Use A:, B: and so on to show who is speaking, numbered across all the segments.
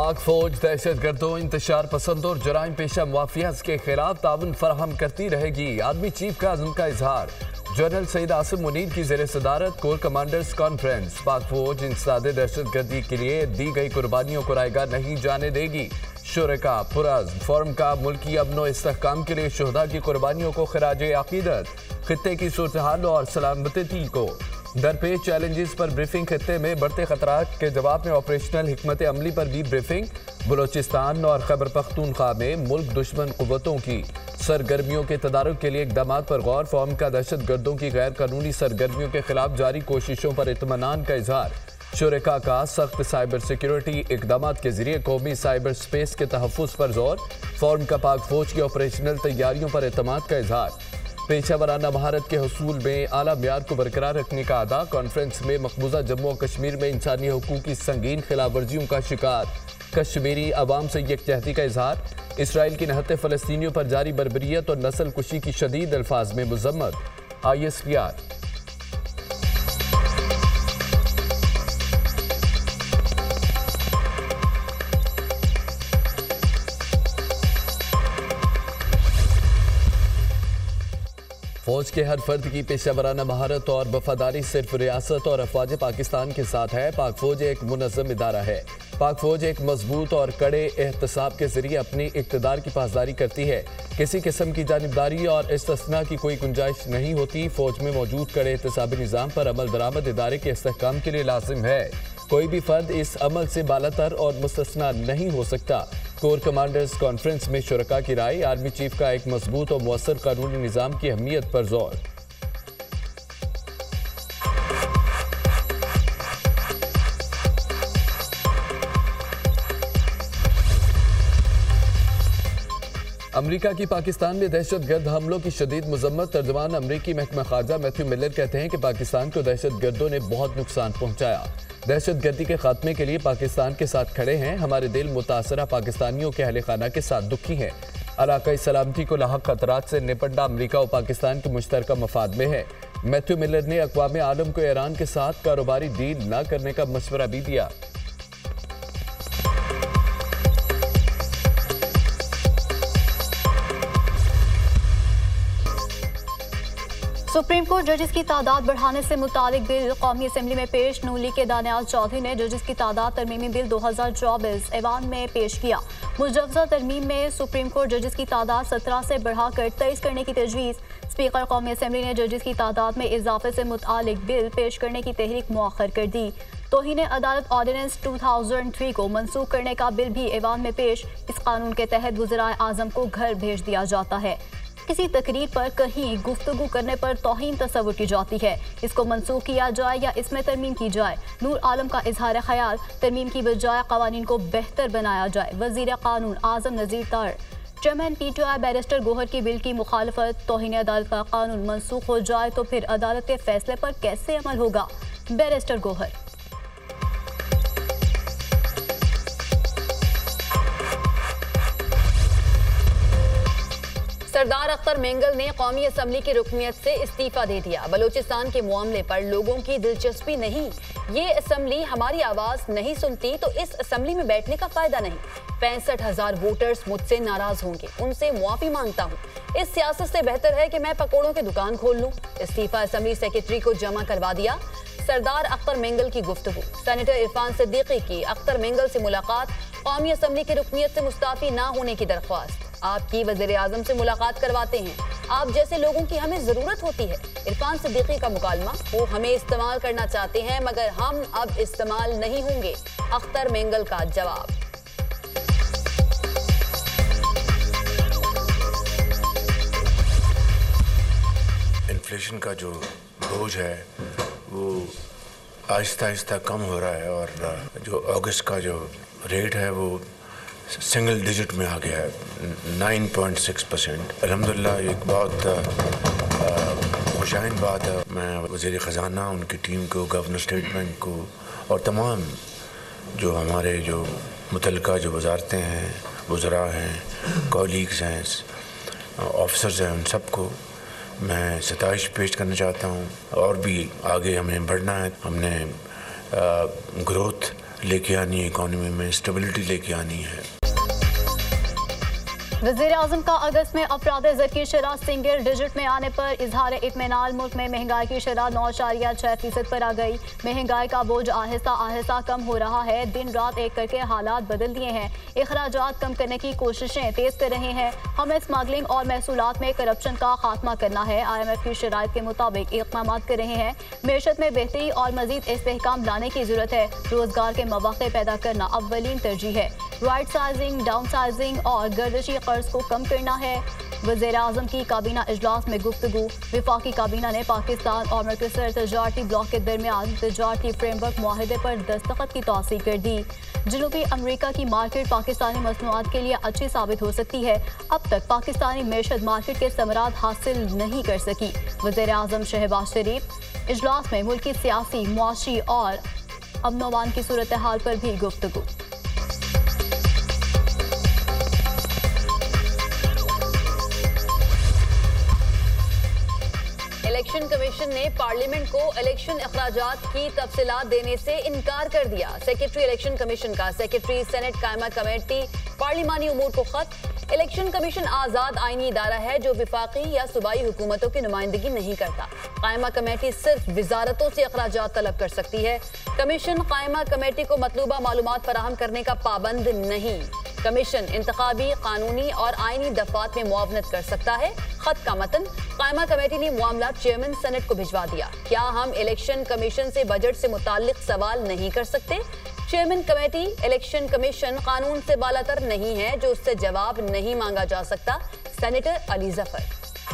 A: पाक फौज दहशत गर्दों, इंतशार पसंदों और जराइम पेशा माफियाज के खिलाफ ताउन फराहम करती रहेगी। आर्मी चीफ का अज़्म का इजहार। जनरल सईद आसिम मुनीर की ज़ेर सदारत कोर कमांडर्स कॉन्फ्रेंस। पाक फौज इंसदाद दहशत गर्दी के लिए दी गई कुर्बानियों को रायगा नहीं जाने देगी। शुरका पुरज़्म फॉर्म का मुल्की अमनो इस्तेहकाम के लिए शुहदा की कुर्बानियों को खराज अकीदत। खित्ते की सूरत हाल और सलामती को दरपेश चैलेंजेस पर ब्रीफिंग। खित्ते में बढ़ते खतरात के जवाब में ऑपरेशनल हिकमत अमली पर भी ब्रीफिंग। बलोचिस्तान और खैबर पख्तूनख्वा में मुल्क दुश्मन कुव्वतों की सरगर्मियों के तदारुक के लिए इक़दाम पर गौर। फॉर्म का दहशत गर्दों की गैर कानूनी सरगर्मियों के खिलाफ जारी कोशिशों पर इत्मीनान का इजहार। शुरका का सख्त साइबर सिक्योरिटी इक़दाम के जरिए कौमी साइबर स्पेस के तहफ़्फ़ुज़ पर जोर। फॉर्म का पाक फौज की ऑपरेशनल तैयारियों पर एतमाद का इजहार। पेशा वराना महारत के हसूल में आला म्यार को बरकरार रखने का अदा। कॉन्फ्रेंस में मकबूजा जम्मू और कश्मीर में इंसानी हुकूक की संगीन खिलाफ वर्जियों का शिकार कश्मीरी अवाम से यकजहती का इजहार। इसराइल की नहते फ़लस्तीनियों पर जारी बर्बरियत और नस्ल कुशी की शदीद अल्फाज में मुज़म्मत। ISPR। फौज के हर फर्द की पेशा वराना महारत और वफादारी सिर्फ रियासत और अफवाज पाकिस्तान के साथ है। पाक फौज एक मुनज़्ज़म इदारा है। पाक फौज एक मजबूत और कड़े एहतसाब के जरिए अपनी इक़्तिदार की पासदारी करती है। किसी किस्म की जानिबदारी और इस्तिस्ना की कोई गुंजाइश नहीं होती। फौज में मौजूद कड़े एहतसाबी निज़ाम पर अमल दरामद इदारे के इस्तेहकाम के लिए लाजिम है। कोई भी फर्द इस अमल से बालातर और मुस्तस्ना नहीं हो सकता। कोर कमांडर्स कॉन्फ्रेंस में शुरका की राय। आर्मी चीफ का एक मजबूत और मुअस्सर कानूनी निज़ाम की अहमियत पर जोर। अमरीका की पाकिस्तान में दहशत गर्द हमलों की शदीद मजम्मत। तर्जुमान अमरीकी महकमा खारजा मैथ्यू मिलर कहते हैं कि पाकिस्तान को दहशत गर्दों ने बहुत नुकसान पहुंचाया। दहशत गर्दी के खात्मे के लिए पाकिस्तान के साथ खड़े हैं। हमारे दिल मुतासरा पाकिस्तानियों के अहले खाना के साथ दुखी हैं। इलाकाई सलामती को लाहक खतरात से निपटना अमरीका और पाकिस्तान के मुश्तरका मफाद में है। मैथ्यू मिलर ने अक़वाम आलम को ईरान के साथ कारोबारी डील न करने का मशवरा भी दिया।
B: सुप्रीम कोर्ट जजेस की तादाद बढ़ाने से मुतालिक बिल कौमी असम्बली में पेश। नून लीग के दानियाल चौधरी ने जजेस की तादाद तरमीमी बिल 2024 ऐवान में पेश किया। मुजव्वज़ा तरमीम में सुप्रीम कोर्ट जजेस की तादाद 17 से बढ़ाकर 23 करने की तजवीज़। स्पीकर कौमी असम्बली ने जजेस की तादाद में इजाफे से मुतालिक बिल पेश करने की तहरीक मुअख्खर कर दी। तौहीन अदालत ऑर्डिनेंस 2003 को मनसूख करने का बिल भी ऐवान में पेश। इस कानून के तहत वज़ीर आज़म को घर भेज दिया जाता है। किसी तकरीर पर कहीं गुफ्तगू करने पर तौहीन तस्वुर की जाती है, इसको मनसूख किया जाए या इसमें तरमीम की जाए। नूर आलम का इजहार ख्याल, तरमीम की बजाय कवानीन को बेहतर बनाया जाए। वज़ीर कानून आज़म नज़ीर तार। चेयरमैन PTI बैरिस्टर गोहर की बिल की मुखालफत। तौहीन अदालत का कानून मनसूख हो जाए तो फिर अदालत के फैसले पर कैसे अमल होगा? बैरिस्टर गोहर।
C: सरदार अख्तर मेंगल ने कौमी असम्बली की रुकनियत से इस्तीफा दे दिया। बलोचिस्तान के मामले पर लोगों की दिलचस्पी नहीं। ये असम्बली हमारी आवाज नहीं सुनती तो इस असम्बली में बैठने का फायदा नहीं। 65,000 वोटर्स मुझसे नाराज होंगे, उनसे मुआफी मांगता हूँ। इस सियासत से बेहतर है कि मैं पकौड़ों की दुकान खोल लूँ। इस्तीफा असम्बली सेक्रेटरी को जमा करवा दिया। सरदार अख्तर मेंगल की गुफ्तगू। सेनेटर इरफान सिद्दीकी की अख्तर मेंगल से मुलाकात। कौमी असम्बली की रुकनियत से मुस्ताफी ना होने की दरख्वास्त। आपकी वज़ीर आज़म से मुलाकात करवाते हैं। आप जैसे लोगों की हमें ज़रूरत होती है। इरफान सिद्दीकी का मुकालमा। वो हमें इस्तेमाल करना चाहते हैं मगर हम अब इस्तेमाल नहीं होंगे। अख्तर मेंगल का जवाब।
D: इन्फ्लेशन का जो बोझ है वो आहिस्ता आहिस्ता कम हो रहा है और जो अगस्त का जो रेट है वो सिंगल डिजिट में आ गया है, 9.6%। अल्हम्दुलिल्लाह एक बहुत खुशाइन बात है। मैं वज़ीर ख़जाना, उनकी टीम को, गवर्नर स्टेट बैंक को और तमाम जो हमारे जो मुतल्लिका जो वजारतें हैं, वज़रा हैं, कॉलीग्स हैं, ऑफिसर्स हैं, उन सबको मैं सताइश पेश करना चाहता हूँ। और भी आगे हमें बढ़ना है। हमने ग्रोथ लेके आनी है, इकॉनमी में स्टेबिलिटी लेके आनी है।
B: वज़ीर-ए-आज़म का अगस्त में अफराद-ए-ज़र की शरह सिंगल डिजिट में आने पर इजहार इत्मीनान। मुल्क में महंगाई की शरह 9.6% पर आ गई। महंगाई का बोझ आहिस्ता आहिस्ता कम हो रहा है। दिन रात एक करके हालात बदल दिए हैं। अखराजात कम करने की कोशिशें तेज कर रहे हैं। हमें स्मगलिंग और महसूलात में करप्शन का खात्मा करना है। IMF की शराइत के मुताबिक इक़दाम कर रहे हैं। मैशत में बेहतरी और मजीद इस्तेहकाम लाने की जरूरत है। रोजगार के मौक़े पैदा करना अव्वलीन तरजीह है। राइट साइजिंग, डाउन साइजिंग और गर्दिशी कर्ज को कम करना है। वज़ीर-ए-आज़म की काबीना इजलास में गुफ्तगू। वफाकी काबीना ने पाकिस्तान और मरकज़ी तजारती ब्लॉक के दरमियान तजारती फ्रेमवर्क मुआहदे पर दस्तखत की तौसीक कर दी। जनूबी अमरीका की मार्केट पाकिस्तानी मसनूआत के लिए अच्छी साबित हो सकती है। अब तक पाकिस्तानी मेशत मार्केट के समरात हासिल नहीं कर सकी। वज़ीर-ए-आज़म शहबाज शरीफ इजलास में मुल्क की सियासी, मुआशी और अमन-ओ-अमान की सूरत हाल पर भी गुफ्तगू।
C: इलेक्शन कमीशन ने पार्लियामेंट को इलेक्शन अखराजात की तफसीलात देने से इनकार कर दिया। सेक्रेटरी इलेक्शन कमीशन का सेक्रेटरी सेनेट कायमा कमेटी पार्लिमानी उमूर को खत। इलेक्शन कमीशन आज़ाद आईनी इदारा है जो विफाकी या सूबाई हुकूमतों की नुमाइंदगी नहीं करता। कायमा कमेटी सिर्फ वजारतों से अखराजात तलब कर सकती है। कमीशन कायमा कमेटी को मतलूबा मालूमात फराहम करने का पाबंद नहीं। कमीशन इंतखाबी, कानूनी और आईनी दफात में मुआवनत कर सकता है। खत का मतन कायमा कमेटी ने मामला चेयरमैन सेनेट को भिजवा दिया। क्या हम इलेक्शन कमीशन से बजट से मुताल्लिक सवाल नहीं कर सकते? चेयरमैन कमेटी इलेक्शन कमीशन कानून से बालातर नहीं है जो उससे जवाब नहीं मांगा जा सकता। सेनेटर अली जफर।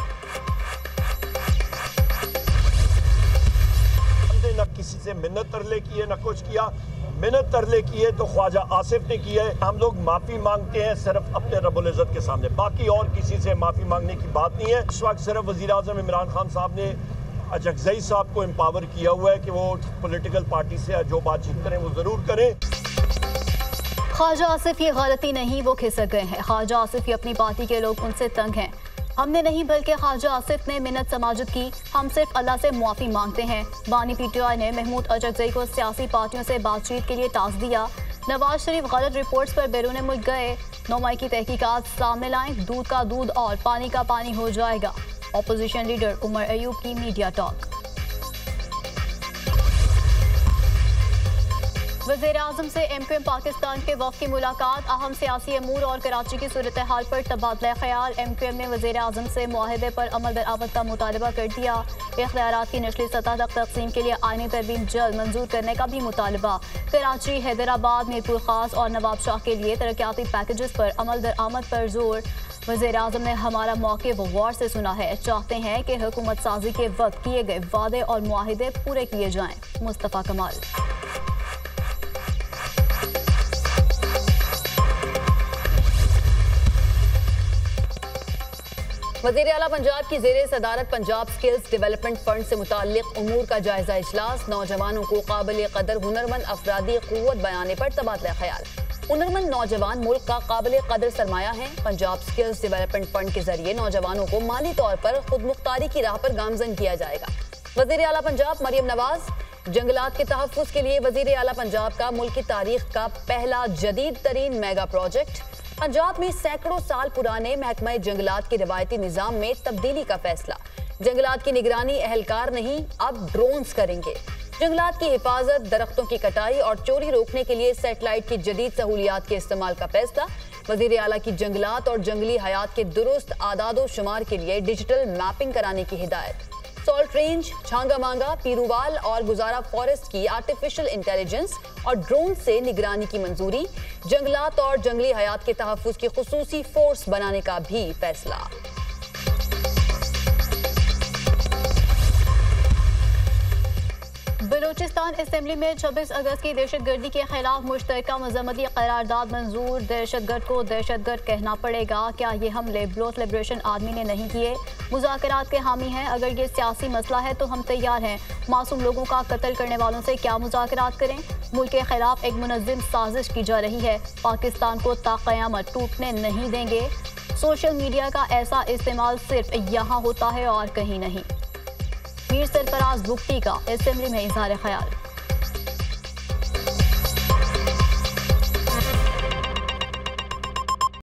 E: हमने न किसी से मिन्नत तरले की है, न कुछ किया। मिन्नत तरले की है तो ख्वाजा आसिफ ने की है। हम लोग माफी मांगते हैं सिर्फ अपने रब्बुल इज़्ज़त के सामने, बाकी और किसी से माफी मांगने की बात नहीं है। इस वक्त सिर्फ वज़ीर-ए-आज़म इमरान खान साहब ने अजगज़ई साहब को एम्पावर किया हुआ है कि वो पॉलिटिकल पार्टी से जो बातचीत करें वो जरूर करें।
B: ख्वाजा आसिफ ये गलती नहीं, वो खिसक गए हैं। ख्वाजा आसिफ ही अपनी पार्टी के लोग उनसे तंग हैं। हमने नहीं बल्कि ख्वाजा आसिफ ने मिन्नत समाजत की। हम सिर्फ अल्लाह से मुआफ़ी मांगते हैं। बानी PTI ने महमूद अजगज़ई को सियासी पार्टियों से बातचीत के लिए टास्क दिया। नवाज शरीफ गलत रिपोर्ट्स पर बैरून मुल्क गए। 9 मई की तहकीकात सामने लाएं, दूध का दूध और पानी का पानी हो जाएगा। अपोजिशन लीडर उमर अयूब की मीडिया टॉक। वज़ीर-ए-आज़म से MQM पाकिस्तान के वफ़द की मुलाकात। अहम सियासी अमूर और कराची की सूरत हाल पर तबादला ख्याल। MQM ने वज़ीर-ए-आज़म से मुआहदे पर अमल दरामद का मुतालबा कर दिया। इख्तियारात की निचली सतह तक तकसीम के लिए आईनी तरमीम जल्द मंजूर करने का भी मुतालबा। कराची, हैदराबाद, मीरपुर खास और नवाब शाह के लिए तरक्याती पैकेजेस पर अमल दरामद पर जोर। वज़ीर-ए-आज़म ने हमारा मौक़िफ़ गौर से सुना है। चाहते हैं कि हुकूमत साजी के वक्त किए गए वादे और मुआहिदे पूरे किए जाएं। मुस्तफ़ा कमाल।
C: वज़ीर आला पंजाब की ज़ेरे सदारत पंजाब स्किल्स डेवलपमेंट फंड से मुताल्लिक़ उमूर का जायजा इजलास। नौजवानों को काबिल कदर हुनरमंद अफरादी क़ुव्वत बनाने पर तबादला ख्याल। हुनरमंद नौजवान मुल्क का काबिल कदर सरमाया है। पंजाब स्किल्स डेवलपमेंट फंड के जरिए नौजवानों को माली तौर पर खुद मुख्तारी की राह पर गामजन किया जाएगा। वज़ीर आला पंजाब मरियम नवाज। जंगलात के तहफ़्फ़ुज़ के लिए वज़ीर आला पंजाब का मुल्क की तारीख का पहला जदीद तरीन मेगा प्रोजेक्ट। पंजाब में सैकड़ों साल पुराने महकमा जंगलात के रिवायती निज़ाम में तब्दीली का फैसला। जंगलात की निगरानी अहलकार नहीं, अब ड्रोन्स करेंगे। जंगलात की हिफाजत, दरख्तों की कटाई और चोरी रोकने के लिए सैटेलाइट की जदीद सहूलियात के इस्तेमाल का फैसला। वज़ीर आला की जंगलात और जंगली हयात के दुरुस्त आदादो शुमार के लिए डिजिटल मैपिंग कराने की हिदायत। सॉल्ट रेंज, छांगा मांगा, पीरूवाल और गुजारा फॉरेस्ट की आर्टिफिशियल इंटेलिजेंस और ड्रोन से निगरानी की मंजूरी। जंगलात और जंगली हयात के तहफ़्फ़ुज़ की खुसूसी फोर्स बनाने का भी फैसला।
B: बलूचिस्तान असेंबली में 26 अगस्त की दहशतगर्दी के खिलाफ मुश्तरका मज़म्मती करारदाद मंजूर। दहशतगर्द को दहशतगर्द कहना पड़ेगा। क्या ये हमले ब्लॉच लिबरेशन आर्मी ने नहीं किए? मुज़ाकरात के हामी हैं। अगर ये सियासी मसला है तो हम तैयार हैं। मासूम लोगों का कत्ल करने वालों से क्या मुज़ाकरात करें? मुल्क के खिलाफ एक मुनज़्ज़म साजिश की जा रही है। पाकिस्तान को ता क़यामत टूटने नहीं देंगे। सोशल मीडिया का ऐसा इस्तेमाल सिर्फ यहाँ होता है और कहीं नहीं। मीर सरफराज बुगटी का असेंबली में इज़हार ख्याल।